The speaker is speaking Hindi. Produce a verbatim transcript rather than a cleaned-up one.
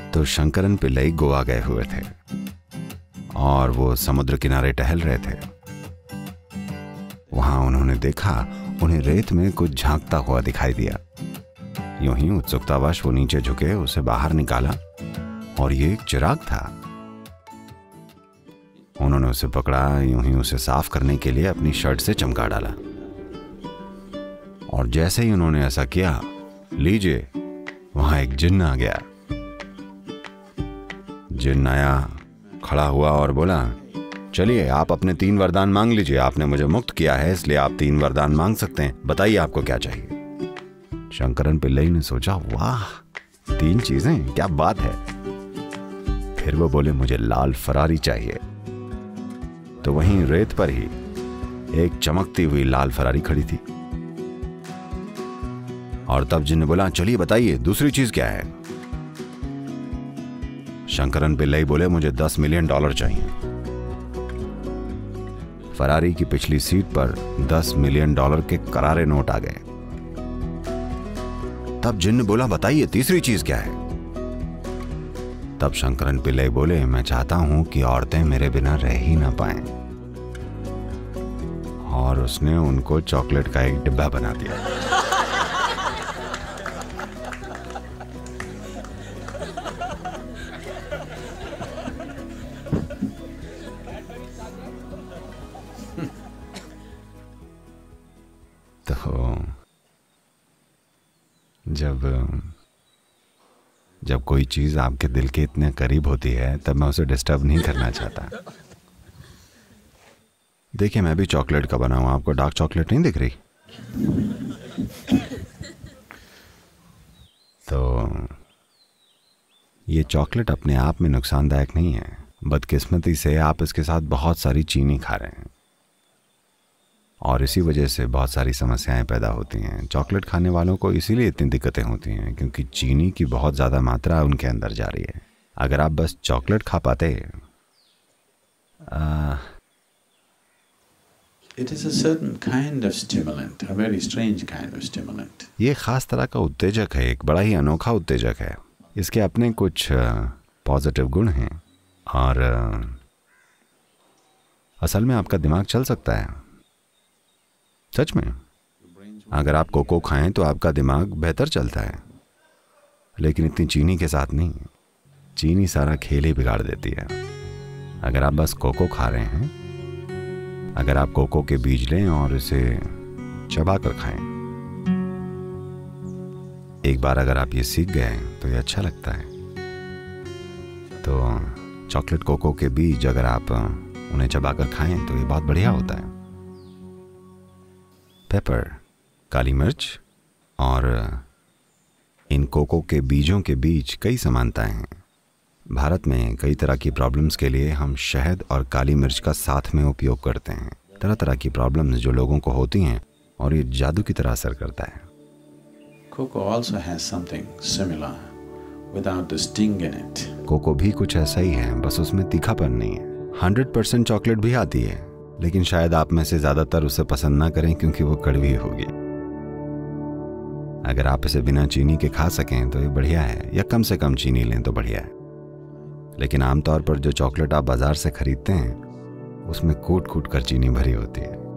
तो शंकरन पिल्लई गोवा गए हुए थे और वो समुद्र किनारे टहल रहे थे। वहां उन्होंने देखा उन्हें रेत में कुछ झांकता हुआ दिखाई दिया। यूं ही उत्सुकतावश वो नीचे झुके, उसे बाहर निकाला और ये एक चिराग था। उन्होंने उसे पकड़ा, यूं ही उसे साफ करने के लिए अपनी शर्ट से चमका डाला और जैसे ही उन्होंने ऐसा किया, लीजिए, वहां एक जिन्न आ गया। जिन्न आया, खड़ा हुआ और बोला, चलिए आप अपने तीन वरदान मांग लीजिए। आपने मुझे मुक्त किया है इसलिए आप तीन वरदान मांग सकते हैं। बताइए आपको क्या चाहिए। शंकरन पिल्लई ने सोचा, वाह, तीन चीजें, क्या बात है। फिर वो बोले, मुझे लाल फरारी चाहिए। तो वहीं रेत पर ही एक चमकती हुई लाल फरारी खड़ी थी। और तब जिन्न बोला, चलिए बताइए दूसरी चीज क्या है। शंकरन पिल्लई बोले, मुझे दस मिलियन डॉलर चाहिए। फरारी की पिछली सीट पर दस मिलियन डॉलर के करारे नोट आ गए। तब जिन्न बोला, बताइए तीसरी चीज क्या है। तब शंकरन पिल्लई बोले, मैं चाहता हूं कि औरतें मेरे बिना रह ही ना पाएं। और उसने उनको चॉकलेट का एक डिब्बा बना दिया। तो जब जब कोई चीज आपके दिल के इतने करीब होती है तब मैं उसे डिस्टर्ब नहीं करना चाहता। देखिए, मैं भी चॉकलेट का बना हूं, आपको डार्क चॉकलेट नहीं दिख रही? तो ये चॉकलेट अपने आप में नुकसानदायक नहीं है। बदकिस्मती से आप इसके साथ बहुत सारी चीनी खा रहे हैं और इसी वजह से बहुत सारी समस्याएं पैदा होती हैं। चॉकलेट खाने वालों को इसीलिए इतनी दिक्कतें होती हैं क्योंकि चीनी की बहुत ज़्यादा मात्रा उनके अंदर जा रही है। अगर आप बस चॉकलेट खा पाते, आ, It is a certain kind of stimulant, a very strange kind of stimulant. ये खास तरह का उत्तेजक है, एक बड़ा ही अनोखा उत्तेजक है। इसके अपने कुछ पॉजिटिव गुण हैं और आ, असल में आपका दिमाग चल सकता है। सच में, अगर आप कोको खाएं तो आपका दिमाग बेहतर चलता है, लेकिन इतनी चीनी के साथ नहीं। चीनी सारा खेल ही बिगाड़ देती है। अगर आप बस कोको खा रहे हैं, अगर आप कोको के बीज लें और इसे चबा कर खाएं, एक बार अगर आप ये सीख गए तो ये अच्छा लगता है। तो चॉकलेट कोको के बीज अगर आप उन्हें चबा कर खाएं तो ये बहुत बढ़िया होता है। पेपर, काली मिर्च और इन कोको के बीजों के बीच कई समानताएं हैं। भारत में कई तरह की प्रॉब्लम्स के लिए हम शहद और काली मिर्च का साथ में उपयोग करते हैं। तरह तरह की प्रॉब्लम्स जो लोगों को होती हैं और ये जादू की तरह असर करता है। Cocoa also has something similar without the sting in it. Coco भी कुछ ऐसा ही है, बस उसमें तीखापन नहीं है। हंड्रेड परसेंट चॉकलेट भी आती है, लेकिन शायद आप में से ज्यादातर उसे पसंद ना करें क्योंकि वो कड़वी होगी। अगर आप इसे बिना चीनी के खा सकें तो ये बढ़िया है, या कम से कम चीनी लें तो बढ़िया है। लेकिन आमतौर पर जो चॉकलेट आप बाजार से खरीदते हैं उसमें कूट कूट कर चीनी भरी होती है।